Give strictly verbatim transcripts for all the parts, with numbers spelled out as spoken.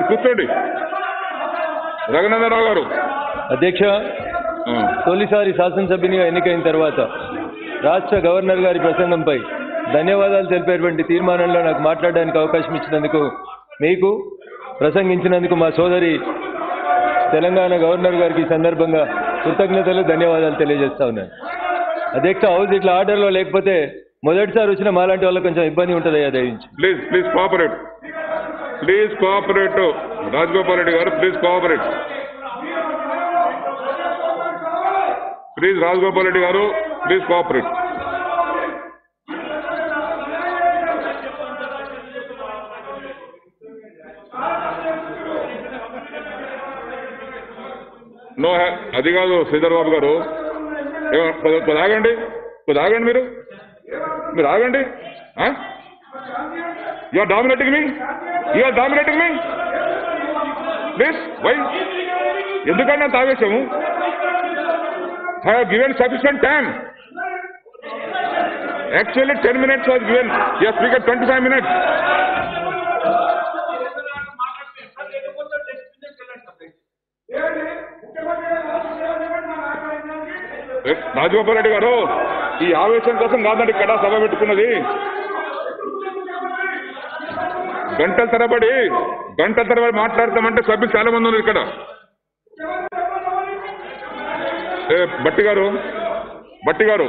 కూర్చోండి. రఘునందనరావు గారు. అధ్యక్ష, తొలిసారి శాసనసభ్యునిగా ఎన్నికైన తర్వాత రాష్ట్ర గవర్నర్ గారి ప్రసంగంపై ధన్యవాదాలు తెలిపేటువంటి తీర్మానంలో నాకు మాట్లాడడానికి అవకాశం ఇచ్చినందుకు, మీకు ప్రసంగించినందుకు మా సోదరి తెలంగాణ గవర్నర్ గారికి సందర్భంగా కృతజ్ఞతలు, ధన్యవాదాలు తెలియజేస్తా ఉన్నాను. అధ్యక్ష, హౌస్ ఇట్లా ఆర్డర్లో లేకపోతే మొదటిసారి వచ్చిన మాలాంటి వాళ్ళకి కొంచెం ఇబ్బంది ఉంటుంది. దయించి please please cooperate please cooperate Rajagopal Reddy garu, please cooperate please Rajagopal Reddy garu, please cooperate. No అది కాదు శ్రీధర్ బాబు గారు, కొద్ది ఆగండి, కొద్ది ఆగండి, మీరు మీరు ఆగండి. You are dominating me you are dominating me please. Why? ఎందుకంటే అంత ఆవేశము? I have given sufficient time. Actually ten minutes was given. You speaker twenty five minutes. Rajagopal Reddy garu, ఈ ఆవేశం కోసం కాదండి ఇక్కడ సభ పెట్టుకున్నది. గంటల తరబడి గంటల తరబడి మాట్లాడతామంటే సభ్యులు చాలా మంది ఉన్నారు ఇక్కడ. బట్టి గారు బట్టి గారు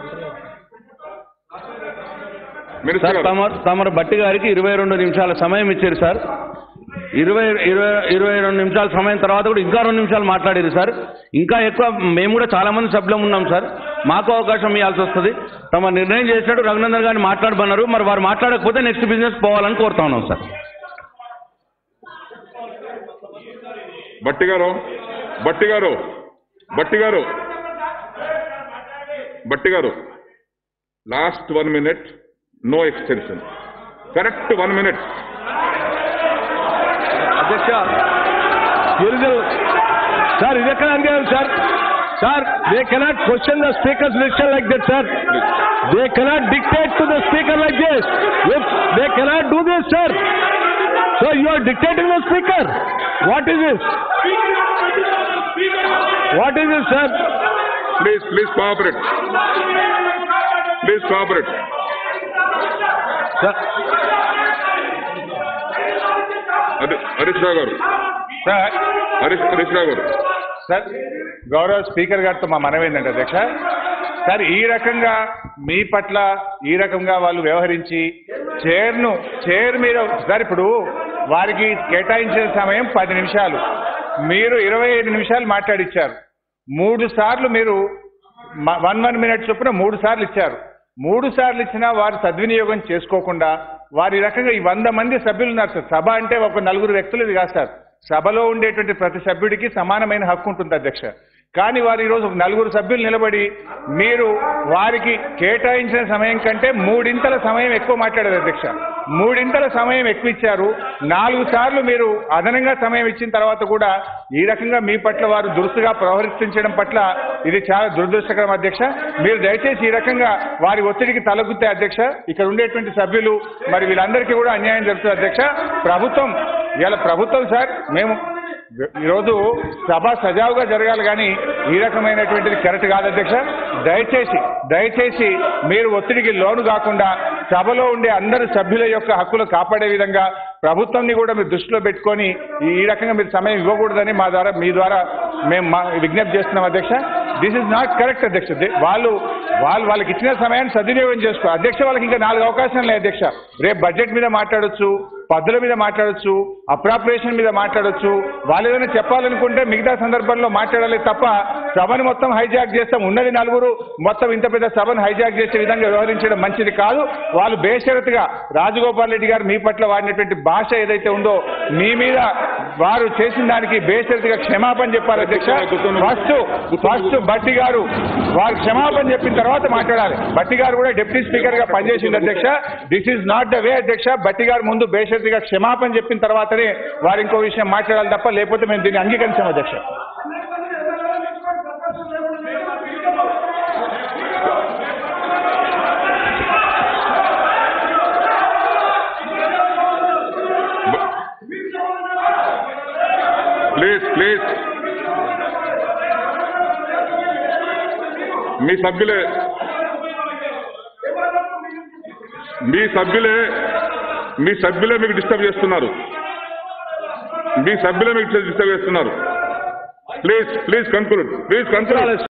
తమరు బట్టి గారికి ఇరవై రెండు నిమిషాల సమయం ఇచ్చారు సార్. ఇరవై ఇరవై ఇరవై రెండు నిమిషాల సమయం తర్వాత కూడా ఇంకా రెండు నిమిషాలు మాట్లాడారు సార్. ఇంకా ఎక్కువ మేము కూడా చాలా మంది సభ్యులం ఉన్నాం సార్. మాకు అవకాశం ఇవ్వాల్సి వస్తుంది. తమ నిర్ణయం చేసినట్టు రఘునందన్ గారిని మాట్లాడమన్నారు. మరి వారు మాట్లాడకపోతే నెక్స్ట్ బిజినెస్ పోవాలని కోరుతా ఉన్నాం సార్. బట్టి garu Bhatti garu Bhatti garu Bhatti garu last one minute, no extension. Correct one minute. అధ్యక్ష, సార్ ఇది ఎక్కడ అడిగారు sir? Sir, they cannot question the speaker's decision like that sir. They cannot dictate to the speaker like this. If they cannot do this sir, so you are dictating the speaker. What is this? What is this sir? Please please cooperate please cooperate sir. Harish Rao garu sir Harish Harish Rao garu sir, గౌరవ speaker గారితో మా మనవి ఏంటంటే అధ్యక్ష, sir ఈ రకంగా మీ పట్ల ఈ రకంగా వాళ్ళు వ్యవహరించి చైర్ను చైర్ మీద సార్, ఇప్పుడు వారికి కేటాయించిన సమయం పది నిమిషాలు, మీరు ఇరవై ఐదు నిమిషాలు మాట్లాడిచ్చారు. మూడు సార్లు మీరు వన్ వన్ మినిట్ చొప్పున మూడు సార్లు ఇచ్చారు. మూడు సార్లు ఇచ్చినా వారు సద్వినియోగం చేసుకోకుండా వారి రకంగా ఈ వంద మంది సభ్యులు ఉన్నారు సార్. సభ అంటే ఒక నలుగురు వ్యక్తులు ఇది కాదు సార్. సభలో ఉండేటువంటి ప్రతి సభ్యుడికి సమానమైన హక్కు ఉంటుంది అధ్యక్ష. కానీ వారు ఈరోజు నలుగురు సభ్యులు నిలబడి మీరు వారికి కేటాయించిన సమయం కంటే మూడింతల సమయం ఎక్కువ మాట్లాడారు అధ్యక్ష. మూడింతల సమయం ఎక్కువ ఇచ్చారు. నాలుగు సార్లు మీరు అదనంగా సమయం ఇచ్చిన తర్వాత కూడా ఈ రకంగా మీ పట్ల వారు దురుసుగా ప్రవర్తించడం పట్ల ఇది చాలా దురదృష్టకరం అధ్యక్ష. మీరు దయచేసి ఈ రకంగా వారి ఒత్తిడికి తలగుతే అధ్యక్ష, ఇక్కడ ఉండేటువంటి సభ్యులు మరి వీళ్ళందరికీ కూడా అన్యాయం జరుగుతుంది అధ్యక్ష. ప్రభుత్వం ఇలా ప్రభుత్వం సార్, మేము ఈరోజు సభ సజావుగా జరగాలి కానీ ఈ రకమైనటువంటిది కరెక్ట్ కాదు అధ్యక్ష. దయచేసి దయచేసి మీరు ఒత్తిడికి లోను కాకుండా సభలో ఉండే అందరు సభ్యుల యొక్క హక్కులు కాపాడే విధంగా ప్రభుత్వాన్ని కూడా మీరు దృష్టిలో పెట్టుకొని ఈ రకంగా మీరు సమయం ఇవ్వకూడదని మా ద్వారా మీ ద్వారా మేము మా విజ్ఞప్తి చేస్తున్నాం అధ్యక్ష. దిస్ ఇస్ నాట్ కరెక్ట్ అధ్యక్ష. వాళ్ళు వాళ్ళు వాళ్ళకి ఇచ్చిన సమయాన్ని సద్వినియోగం చేసుకో అధ్యక్ష. వాళ్ళకి ఇంకా నాలుగు అవకాశాలు లేదు అధ్యక్ష. రేపు బడ్జెట్ మీద మాట్లాడొచ్చు, పద్ధతుల మీద మాట్లాడొచ్చు, అప్రాప్రియేషన్ మీద మాట్లాడొచ్చు. వాళ్ళు ఏదైనా చెప్పాలనుకుంటే మిగతా సందర్భంలో మాట్లాడాలి తప్ప సభను మొత్తం హైజాక్ చేస్తాం. ఉన్నది నలుగురు, మొత్తం ఇంత పెద్ద సభను హైజాక్ చేసే విధంగా వ్యవహరించడం మంచిది కాదు. వాళ్ళు బేషరతుగా రాజగోపాల్ రెడ్డి గారు మీ పట్ల వాడినటువంటి భాష ఏదైతే ఉందో మీ మీద వారు చేసిన దానికి బేషరతుగా క్షమాపణ చెప్పాలి అధ్యక్ష. ఫస్ట్ ఫస్ట్ బట్టి గారు వారు క్షమాపణ చెప్పిన తర్వాత మాట్లాడాలి. బట్టి గారు కూడా డిప్యూటీ స్పీకర్ గా పనిచేసింది అధ్యక్ష. This is not the way అధ్యక్ష. బట్టి గారు ముందు బేషరతుగా క్షమాపణ చెప్పిన తర్వాతనే వారు ఇంకో విషయం మాట్లాడాలి తప్ప లేకపోతే మేము దీన్ని అంగీకరించాం అధ్యక్ష. ప్లీజ్ ప్లీజ్ మీ సభ్యులే మీ సభ్యులే మీ సభ్యులే మీకు డిస్టర్బ్ చేస్తున్నారు మీ సభ్యులే మీకు డిస్టర్బ్ చేస్తున్నారు please please conclude please conclude